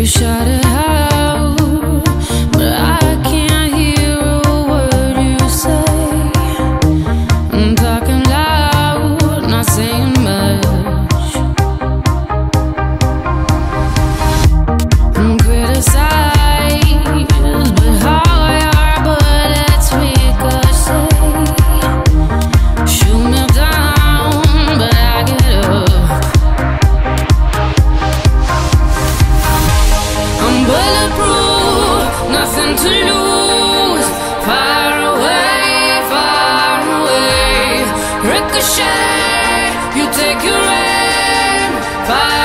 You shout it out, but I can't hear a word you say. I'm talking loud, not saying much. I'm criticized, but how your bullets ricochet. Shoot me down, but I get up. I'm bulletproof, nothing to lose. Far away, far away. Ricochet, you take your aim. Far